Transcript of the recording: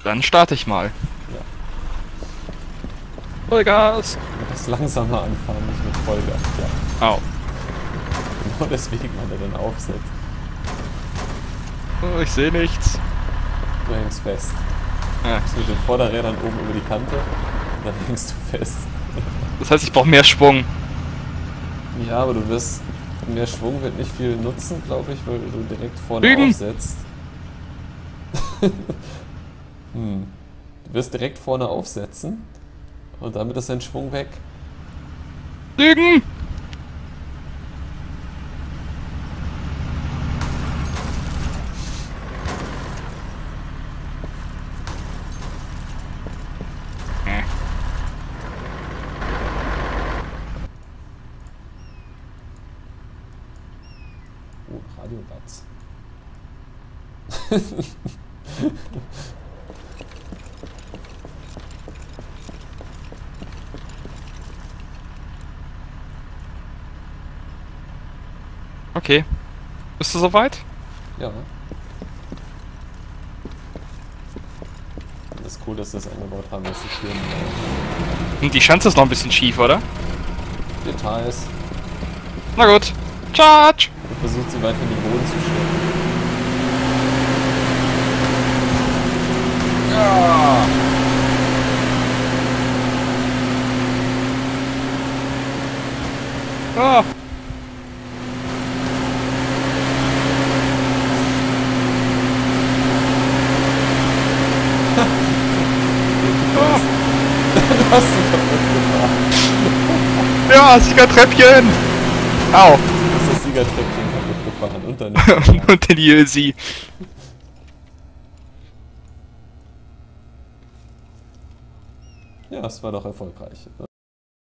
Dann starte ich mal. Ja. Vollgas! Du musst langsamer anfahren, nicht mit Vollgas. Ja. Au. Genau deswegen, wenn er dann aufsetzt. Oh, ich sehe nichts. Du hängst fest. Ja. Du bist mit den Vorderrädern oben über die Kante und dann hängst du fest. Das heißt, ich brauche mehr Schwung. Ja, aber du wirst... Mehr Schwung wird nicht viel nutzen, glaube ich, weil du direkt vorne Lügen. aufsetzt. Du wirst direkt vorne aufsetzen und damit ist dein Schwung weg. Lügen! Oh, Radiobatz. Okay. Bist du soweit? Ja. Das ist cool, dass sie das eingebaut haben, dass die Türen Und die Schanze ist noch ein bisschen schief, oder? Details Na gut. Charge! und versucht sie weiter in den Boden zu stecken. Ja! Ah! Du hast sie kaputt gefahren. Ja, Siegertreppchen! Au! Du hast das Siegertreppchen kaputt gefahren und dann... Und den Jösi. Ja, es war doch erfolgreich.